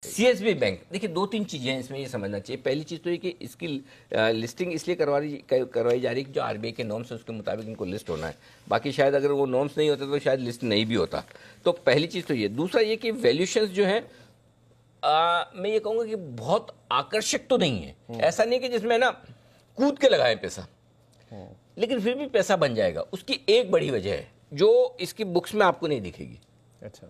CSB bank, देखिए दो तीन चीजें हैं इसमें, ये समझना चाहिए। पहली चीज तो ये कि इसकी लिस्टिंग इसलिए करवाई जा रही है कि जो आरबीआई के नॉर्म्स है उसके मुताबिक इनको लिस्ट होना है। बाकी शायद अगर वो नॉर्म्स नहीं होते तो शायद लिस्ट नहीं भी होता। तो पहली चीज तो ये। दूसरा ये कि वैल्यूएशंस जो है मैं ये कहूंगा कि बहुत आकर्षक तो नहीं है। ऐसा नहीं कि जिसमें ना कूद के लगाए पैसा, लेकिन फिर भी पैसा बन जाएगा। उसकी एक बड़ी वजह है जो इसकी बुक्स में आपको नहीं दिखेगी। अच्छा,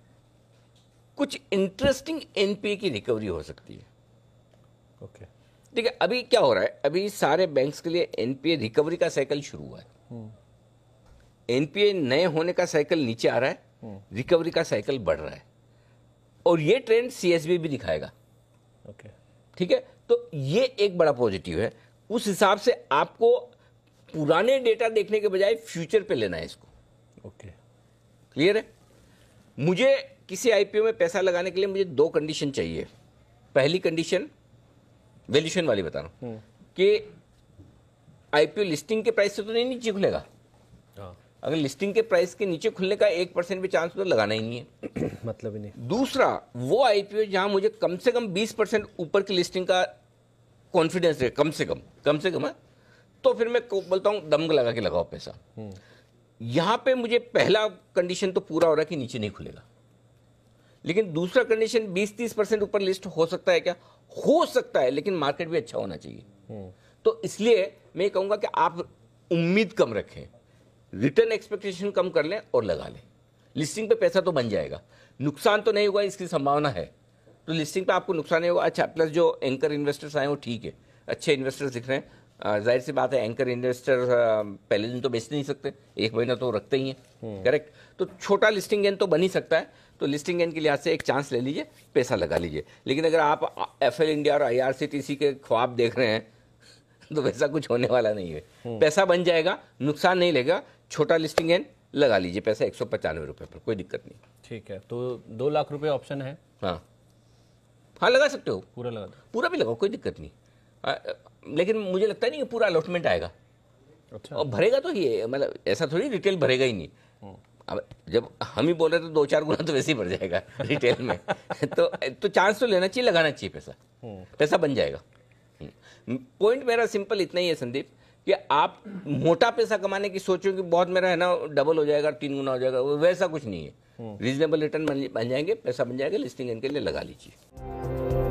कुछ इंटरेस्टिंग एनपीए की रिकवरी हो सकती है। ओके, देखिए अभी क्या हो रहा है, अभी सारे बैंक्स के लिए एनपीए रिकवरी का साइकिल शुरू हुआ है। एनपीए नए होने का साइकिल नीचे आ रहा है, रिकवरी का साइकिल बढ़ रहा है, और ये ट्रेंड सीएसबी भी दिखाएगा। ओके, ठीक है, तो ये एक बड़ा पॉजिटिव है। उस हिसाब से आपको पुराने डेटा देखने के बजाय फ्यूचर पे लेना है इसको। ओके, क्लियर है? मुझे किसी आईपीओ में पैसा लगाने के लिए मुझे दो कंडीशन चाहिए। पहली कंडीशन वैल्यूएशन वाली बता रहा हूं कि आईपीओ लिस्टिंग के प्राइस से तो नहीं नीचे खुलेगा। अगर लिस्टिंग के प्राइस के नीचे खुलने का 1% भी चांस तो लगाना ही नहीं है। मतलब ही नहीं। दूसरा, वो आईपीओ जहां मुझे कम से कम 20% ऊपर की लिस्टिंग का कॉन्फिडेंस है, कम से कम है, तो फिर मैं बोलता हूं दम लगा के लगाओ पैसा। यहां पे मुझे पहला कंडीशन तो पूरा हो रहा है कि नीचे नहीं खुलेगा, लेकिन दूसरा कंडीशन 20-30% ऊपर लिस्ट हो सकता है क्या? हो सकता है, लेकिन मार्केट भी अच्छा होना चाहिए। तो इसलिए मैं कहूंगा कि आप उम्मीद कम रखें, रिटर्न एक्सपेक्टेशन कम कर लें और लगा लें। लिस्टिंग पे पैसा तो बन जाएगा, नुकसान तो नहीं होगा, इसकी संभावना है। तो लिस्टिंग पे आपको नुकसान नहीं होगा। अच्छा, प्लस जो एंकर इन्वेस्टर्स आए वो ठीक है, अच्छे इन्वेस्टर्स दिख रहे हैं। जाहिर सी बात है, एंकर इन्वेस्टर पहले दिन तो बेच नहीं सकते, एक महीना तो रखते ही हैं, करेक्ट। तो छोटा लिस्टिंग गेन तो बन ही सकता है। तो लिस्टिंग गेन के लिहाज से एक चांस ले लीजिए, पैसा लगा लीजिए। लेकिन अगर आप एफएल इंडिया और आईआरसीटीसी के ख्वाब देख रहे हैं तो वैसा कुछ होने वाला नहीं है। पैसा बन जाएगा, नुकसान नहीं लेगा। छोटा लिस्टिंग गेन लगा लीजिए, पैसा 195 रुपये पर, कोई दिक्कत नहीं। ठीक है, तो 2 लाख रुपए ऑप्शन है। हाँ लगा सकते हो, पूरा लगा दो, पूरा भी लगाओ, कोई दिक्कत नहीं। लेकिन मुझे लगता नहीं कि पूरा अलॉटमेंट आएगा। अच्छा, और भरेगा तो ये, मतलब ऐसा थोड़ी रिटेल भरेगा ही नहीं। अब जब हम ही बोल रहे तो 2-4 गुना तो वैसे ही बढ़ जाएगा रिटेल में। तो चांस तो लेना चाहिए, लगाना चाहिए पैसा, पैसा बन जाएगा। पॉइंट मेरा सिंपल इतना ही है संदीप, कि आप मोटा पैसा कमाने की सोचो कि बहुत मेरा है ना डबल हो जाएगा, 3 गुना हो जाएगा, वैसा कुछ नहीं है। रीजनेबल रिटर्न बन जाएंगे, पैसा बन जाएगा। लिस्टिंग इनके लिए लगा लीजिए।